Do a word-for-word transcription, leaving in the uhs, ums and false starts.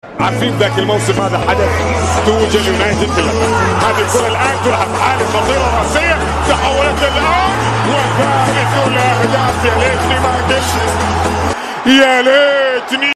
عارفين ذاك الموسم هذا حدث توج اليونايتد كله. هذه الكرة الآن تلعب حالة خطيرة رأسية تحولت الآن وثالث الأهداف. يا ليتني ما قلت، يا ليتني